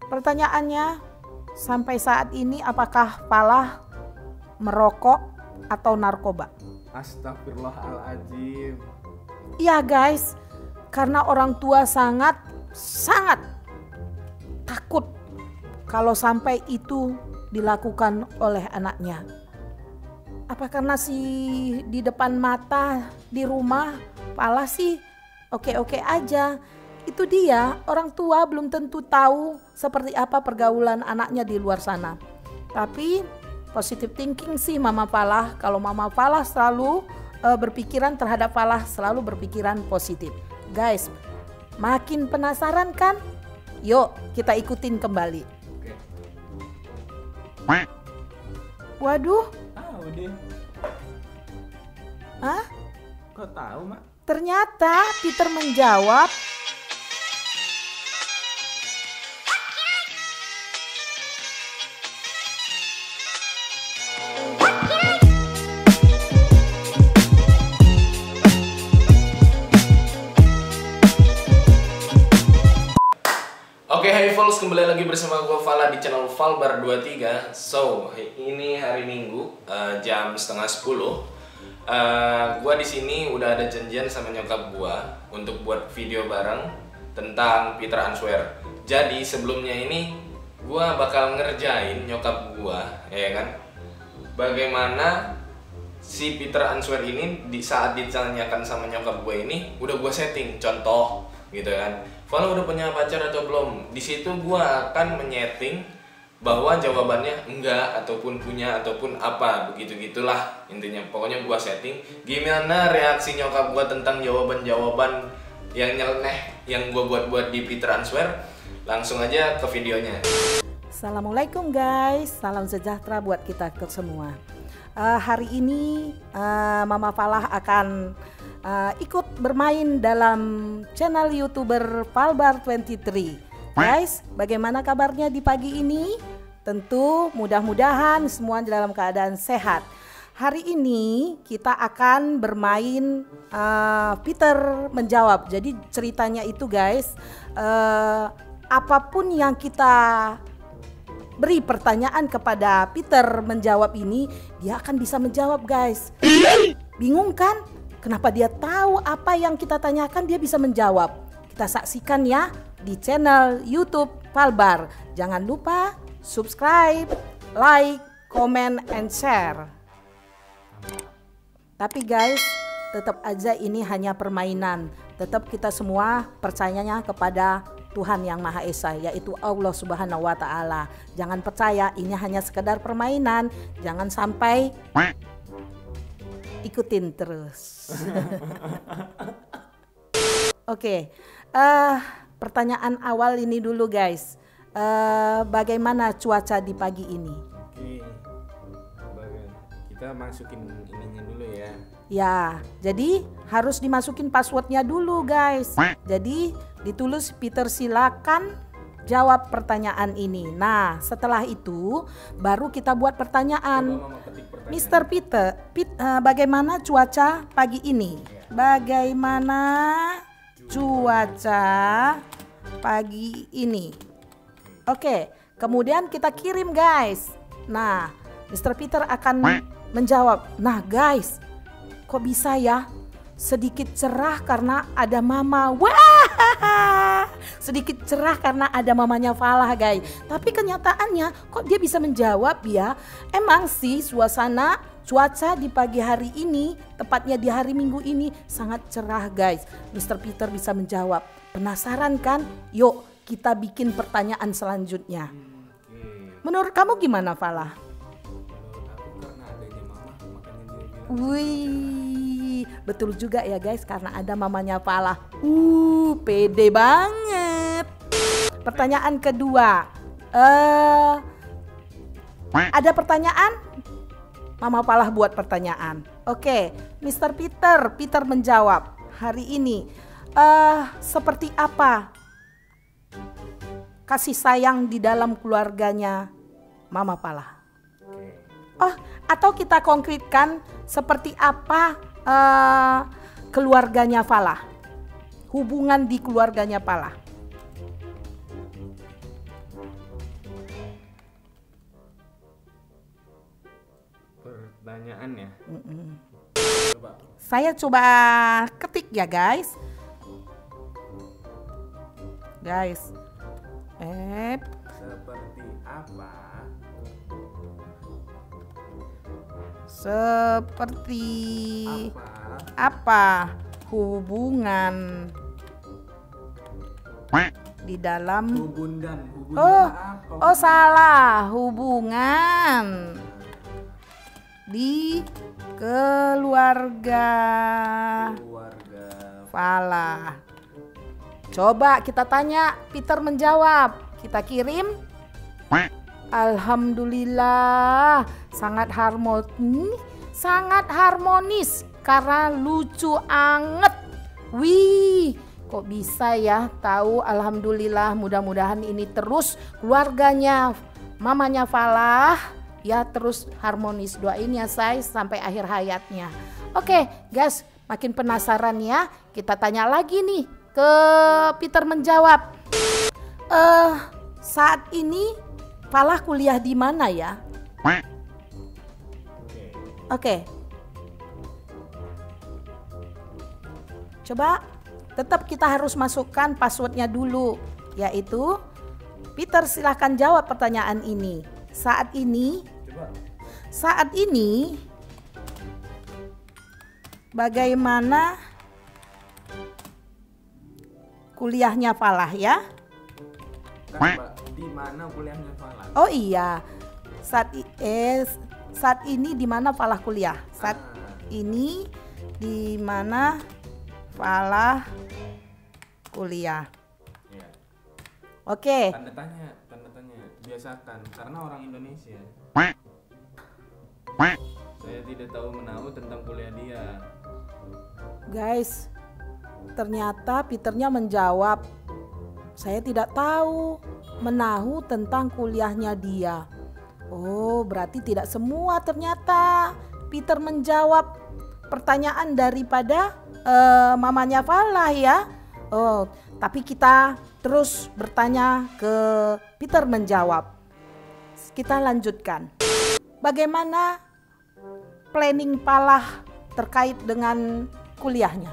Pertanyaannya, sampai saat ini apakah Falah merokok atau narkoba? Astagfirullahaladzim. Iya guys, karena orang tua sangat takut kalau sampai itu dilakukan oleh anaknya. Apa karena di depan mata di rumah Falah sih oke-oke aja. Itu dia, orang tua belum tentu tahu seperti apa pergaulan anaknya di luar sana. Tapi positive thinking sih Mama Falah. Kalau Mama Falah selalu berpikiran terhadap Falah, selalu berpikiran positif. Guys, makin penasaran kan? Yuk kita ikutin kembali. Oke. Waduh. Tahu deh. Hah? Kok tahu, Mak? Ternyata Peter menjawab Oke, hai folks, kembali lagi bersama gue Falah di channel Falbar 23. So, ini hari Minggu, jam setengah 10. Gue di sini udah ada janjian sama nyokap gue untuk buat video bareng tentang Peter Answer. Jadi sebelumnya ini gue bakal ngerjain nyokap gue, ya kan? Bagaimana si Peter Answer ini di saat ditanyakan sama nyokap gue ini udah gue setting contoh gitu kan. Falah udah punya pacar atau belum? Di situ gue akan menyeting bahwa jawabannya enggak ataupun punya ataupun apa, begitu-gitulah intinya. Pokoknya gue setting gimana reaksi nyokap gue tentang jawaban-jawaban yang nyeleneh yang gue buat di Peter Answer. Langsung aja ke videonya. Assalamualaikum guys, salam sejahtera buat kita semua. Hari ini Mama Falah akan ikut bermain dalam channel YouTuber Falbar 23. Guys, bagaimana kabarnya di pagi ini? Tentu mudah-mudahan semua dalam keadaan sehat. Hari ini kita akan bermain Peter menjawab. Jadi ceritanya itu guys, apapun yang kita beri pertanyaan kepada Peter menjawab ini, dia akan bisa menjawab guys. Bingung kan? Kenapa dia tahu apa yang kita tanyakan, dia bisa menjawab? Kita saksikan ya di channel YouTube Falbar. Jangan lupa subscribe, like, comment, and share. Tapi guys, tetap aja ini hanya permainan. Tetap kita semua percayanya kepada Tuhan yang Maha Esa, yaitu Allah Subhanahu wa Ta'ala. Jangan percaya ini hanya sekedar permainan. Jangan sampai ikutin terus. Oke, pertanyaan awal ini dulu guys. Bagaimana cuaca di pagi ini? Oke, kita masukin ininya dulu ya. Ya, jadi harus dimasukin passwordnya dulu guys. Jadi ditulis Peter silakan jawab pertanyaan ini. Nah, setelah itu baru kita buat pertanyaan. Mr. Peter, bagaimana cuaca pagi ini? Bagaimana cuaca pagi ini? Oke, kemudian kita kirim guys. Nah, Mr. Peter akan menjawab. Nah guys, kok bisa ya? Sedikit cerah karena ada mama. Wah, sedikit cerah karena ada mamanya Falah guys. Tapi kenyataannya kok dia bisa menjawab ya? Emang sih suasana cuaca di pagi hari ini, tepatnya di hari Minggu ini sangat cerah guys. Mr. Peter bisa menjawab. Penasaran kan? Yuk kita bikin pertanyaan selanjutnya. Menurut kamu gimana Falah? Menurut aku karena adanya mama makanya dia bilang. Wih, betul juga ya guys, karena ada mamanya Falah. Pede banget. Pertanyaan kedua. Ada pertanyaan? Mama Falah buat pertanyaan. Oke, Mr. Peter menjawab. Hari ini seperti apa kasih sayang di dalam keluarganya Mama Falah? Oh, atau kita konkretkan seperti apa keluarganya Falah, hubungan di keluarganya Falah. pertanyaan ya. Coba. Saya coba ketik ya guys. Seperti apa? Seperti apa hubungan di dalam Hubungan Oh salah, hubungan di keluarga Fala. Coba kita tanya, Peter menjawab. Kita kirim. Alhamdulillah, sangat harmonis karena lucu anget. Wih, kok bisa ya tahu? Alhamdulillah, mudah-mudahan ini terus keluarganya mamanya Falah ya terus harmonis. Doain ya say sampai akhir hayatnya. Oke guys, makin penasaran ya. Kita tanya lagi nih ke Peter menjawab. Saat ini Falah kuliah di mana ya? Oke. Coba tetap kita harus masukkan passwordnya dulu, yaitu Peter silahkan jawab pertanyaan ini. Saat ini bagaimana kuliahnya Falah ya? Di mana kuliahnya Falah? Oh iya, saat ini di mana Falah kuliah? Saat ini di mana Falah kuliah? Ya. Oke. Tanda tanya, biasakan karena orang Indonesia. Saya tidak tahu menahu tentang kuliah dia. Guys, ternyata Peternya menjawab, saya tidak tahu menahu tentang kuliahnya dia. Oh, berarti tidak semua ternyata Peter menjawab pertanyaan daripada mamanya Falah ya. Oh, tapi kita terus bertanya ke Peter menjawab. Kita lanjutkan. Bagaimana planning Falah terkait dengan kuliahnya?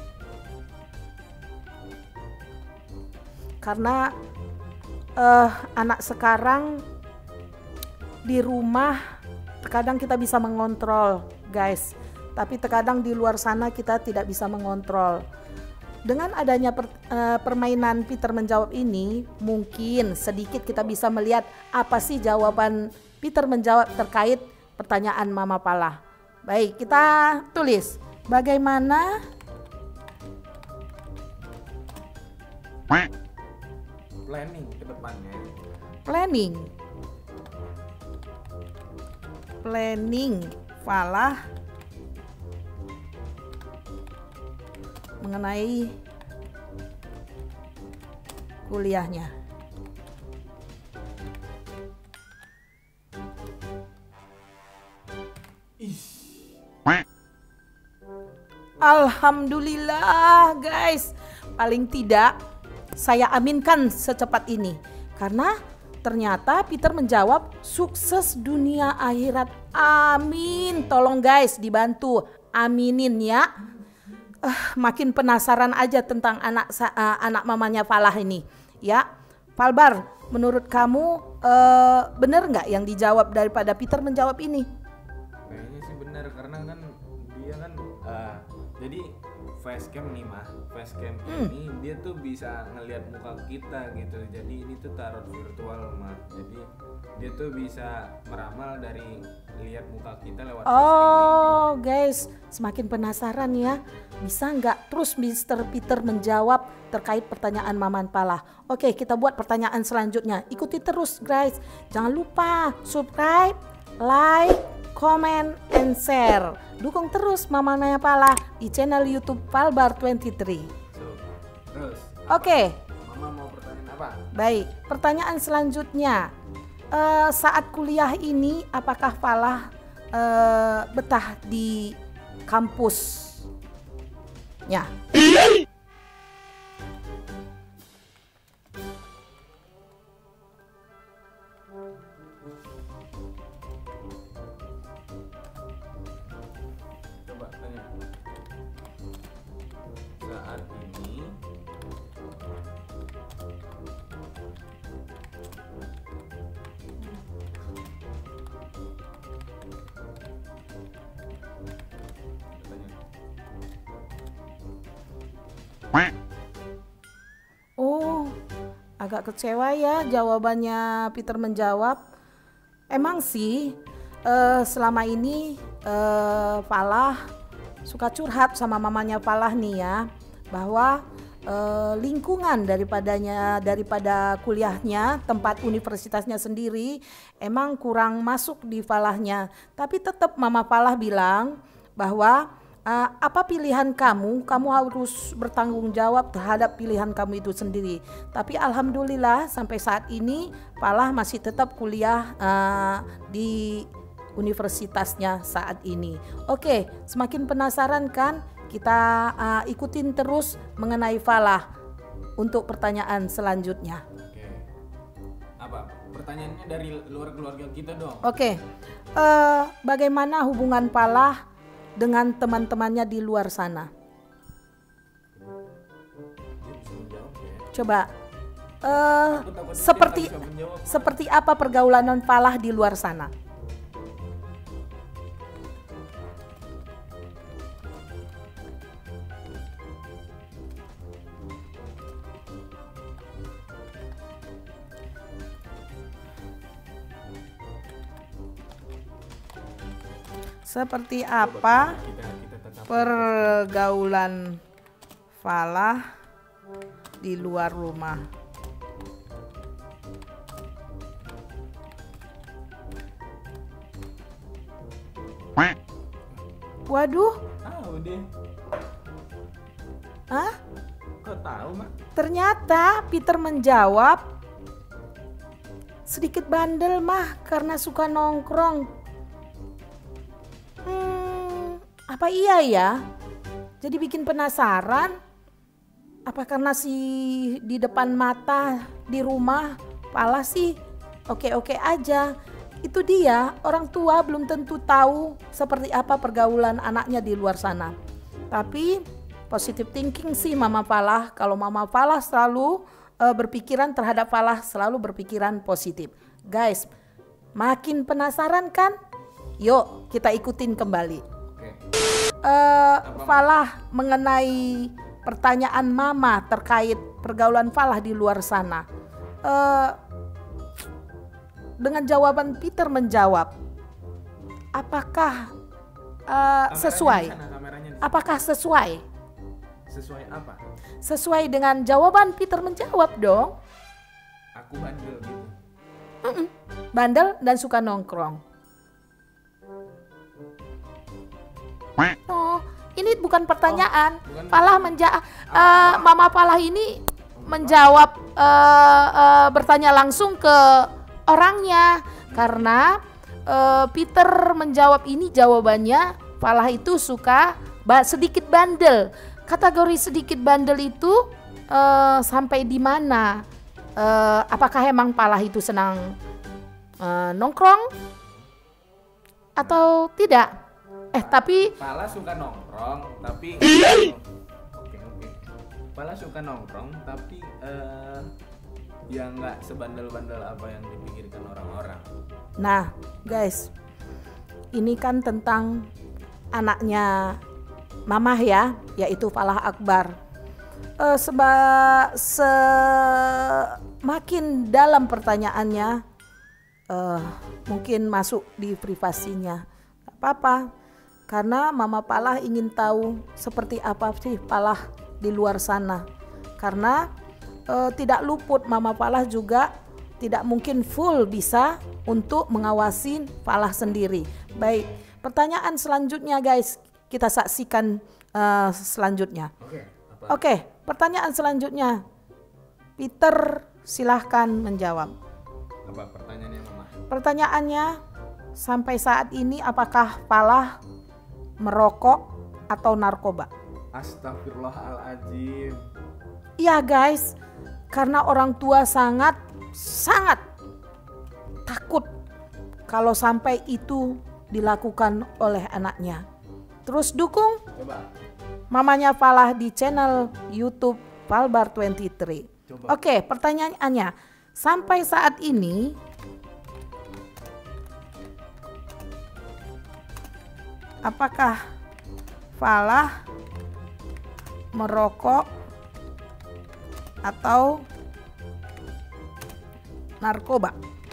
Karena anak sekarang di rumah terkadang kita bisa mengontrol guys, tapi terkadang di luar sana kita tidak bisa mengontrol. Dengan adanya permainan Peter menjawab ini, mungkin sedikit kita bisa melihat apa sih jawaban Peter menjawab terkait pertanyaan Mama Falah. Baik, kita tulis bagaimana planning ke depannya. Planning Falah mengenai kuliahnya. Alhamdulillah guys, paling tidak saya aminkan secepat ini karena ternyata Peter menjawab sukses dunia akhirat. Amin. Tolong guys dibantu aminin ya. Makin penasaran aja tentang anak mamanya Falah ini ya. Falbar, menurut kamu benar nggak yang dijawab daripada Peter menjawab ini? Kayaknya sih benar karena kan dia kan jadi facecam nih mah, facecam ini dia tuh bisa ngelihat muka kita gitu. Jadi ini tuh tarot virtual mah. Jadi dia tuh bisa meramal dari lihat muka kita lewat Oh guys, semakin penasaran ya. Bisa nggak terus Mr. Peter menjawab terkait pertanyaan Maman Falah? Oke, kita buat pertanyaan selanjutnya. Ikuti terus guys. Jangan lupa subscribe, like, comment, and share. Dukung terus Mamanya Falah di channel YouTube Falbar23. Terus. Oke. Mama mau pertanyaan apa? Baik, pertanyaan selanjutnya. Saat kuliah ini apakah Falah betah di kampusnya? saat ini Oh, agak kecewa ya jawabannya Peter menjawab. Emang sih selama ini Falah suka curhat sama mamanya Falah nih ya, bahwa lingkungan daripada kuliahnya, tempat universitasnya sendiri emang kurang masuk di Falahnya. Tapi tetap mama Falah bilang bahwa apa pilihan kamu harus bertanggung jawab terhadap pilihan kamu itu sendiri. Tapi alhamdulillah sampai saat ini Falah masih tetap kuliah di universitasnya saat ini. Oke, semakin penasaran kan? Kita ikutin terus mengenai Falah untuk pertanyaan selanjutnya. Oke. Apa? Pertanyaannya dari luar keluarga kita dong. Oke, bagaimana hubungan Falah dengan teman-temannya di luar sana? Dia bisa menjawab ya. Coba, Takut-takut dia nggak bisa menjawab. seperti apa pergaulan Falah di luar sana? Seperti apa Kita tetap pergaulan Falah di luar rumah? Waduh, tahu deh. hah? Kok tahu, Mak? Ternyata Peter menjawab sedikit bandel mah karena suka nongkrong. Apa iya ya? Jadi bikin penasaran. Apa karena di depan mata di rumah Falah sih oke-oke aja. Itu dia, orang tua belum tentu tahu seperti apa pergaulan anaknya di luar sana. Tapi positive thinking sih Mama Falah. Kalau Mama Falah selalu berpikiran terhadap Falah, selalu berpikiran positif. Guys, makin penasaran kan? Yuk kita ikutin kembali. Oke. Falah mengenai pertanyaan Mama terkait pergaulan Falah di luar sana. Dengan jawaban Peter menjawab, apakah sesuai? Kameranya di sana. Apakah sesuai? Sesuai apa? Sesuai dengan jawaban Peter menjawab dong. Aku bandel gitu. Bandel dan suka nongkrong. Oh, ini bukan pertanyaan. bukan. Falah Mama Falah ini menjawab bertanya langsung ke orangnya karena Peter menjawab ini jawabannya Falah itu suka sedikit bandel. Kategori sedikit bandel itu sampai di mana? Apakah emang Falah itu senang nongkrong atau tidak? Tapi Falah suka nongkrong, tapi oke. Falah suka nongkrong, tapi ya nggak sebandel-bandel apa yang dipikirkan orang-orang. nah guys, ini kan tentang anaknya Mamah ya, yaitu Falah Akbar. Semakin dalam pertanyaannya, mungkin masuk di privasinya. Gak apa-apa, karena Mama Falah ingin tahu seperti apa sih Falah di luar sana. Karena tidak luput Mama Falah juga tidak mungkin full bisa untuk mengawasi Falah sendiri. Baik, pertanyaan selanjutnya guys, kita saksikan selanjutnya. Oke, pertanyaan selanjutnya. Peter silahkan menjawab. Apa pertanyaannya, Mama? Pertanyaannya, sampai saat ini apakah Falah merokok atau narkoba? Astagfirullahaladzim. Iya guys, karena orang tua sangat takut kalau sampai itu dilakukan oleh anaknya. Terus dukung? Coba mamanya Falah di channel YouTube Falbar23. Oke, pertanyaannya, sampai saat ini apakah Falah merokok atau narkoba?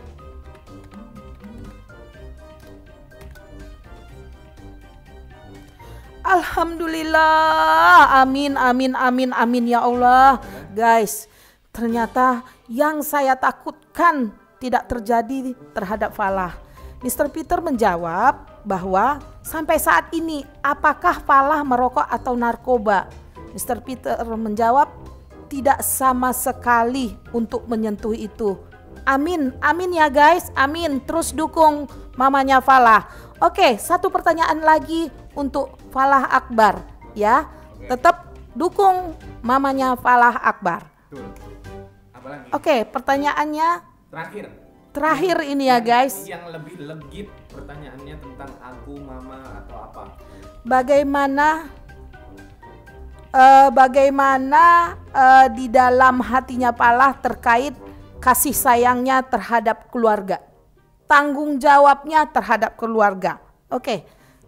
Alhamdulillah, amin, amin, amin, amin ya Allah. Guys, ternyata yang saya takutkan tidak terjadi terhadap Falah. Mr. Peter menjawab bahwa sampai saat ini apakah Falah merokok atau narkoba? Mr. Peter menjawab tidak sama sekali untuk menyentuh itu. Amin, amin ya guys, amin. Terus dukung mamanya Falah. Oke, satu pertanyaan lagi untuk Falah Akbar ya. Tetap dukung mamanya Falah Akbar. Oke, pertanyaannya terakhir ini ya guys. Yang lebih legit pertanyaannya tentang aku, mama atau apa? Bagaimana di dalam hatinya Falah terkait kasih sayangnya terhadap keluarga, tanggung jawabnya terhadap keluarga. Oke.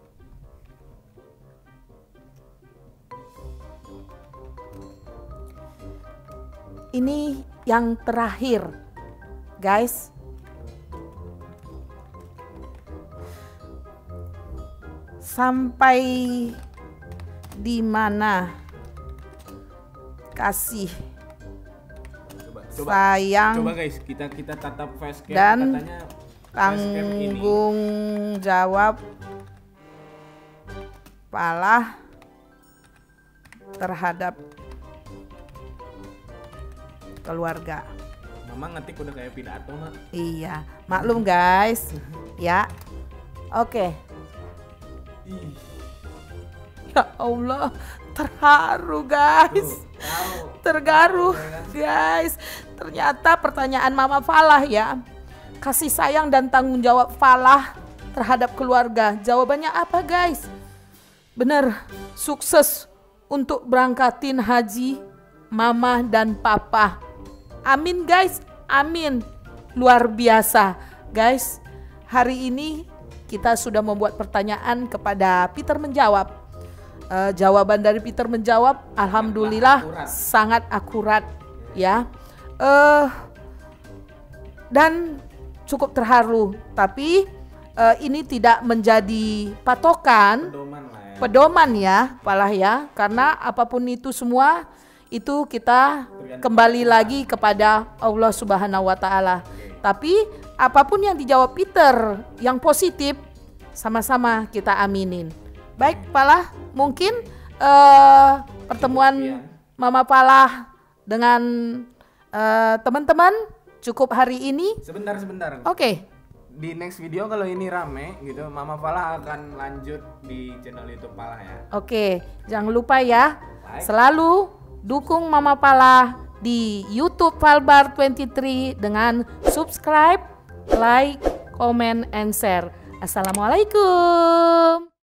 Ini yang terakhir, guys. Sampai di mana kasih sayang coba guys, kita tatap facecam dan katanya tanggung jawab Falah terhadap keluarga. Mama ngetik udah kayak pidato, Mak. Iya, maklum guys. Ya. Oke. Ya Allah, terharu guys. Tergaruh guys. Ternyata pertanyaan Mama Falah ya. Kasih sayang dan tanggung jawab Falah terhadap keluarga. Jawabannya apa guys? Bener, sukses untuk berangkatin haji Mama dan Papa. Amin guys, amin. Luar biasa guys. Hari ini kita sudah membuat pertanyaan kepada Peter menjawab. Jawaban dari Peter menjawab, alhamdulillah sangat akurat ya. Dan cukup terharu. Tapi ini tidak menjadi patokan, pedoman ya, Falah ya. Karena apapun itu semua itu kita kembali lagi kepada Allah Subhanahu wa Ta'ala. Tapi apapun yang dijawab Peter yang positif, sama-sama kita aminin. Baik Falah, mungkin pertemuan Mama Falah dengan teman-teman cukup hari ini. Sebentar. Oke. Di next video kalau ini rame gitu, Mama Falah akan lanjut di channel YouTube Falah ya. Oke, jangan lupa ya, selalu dukung Mama Falah di YouTube Falbar23 dengan subscribe, like, comment, and share. Assalamualaikum.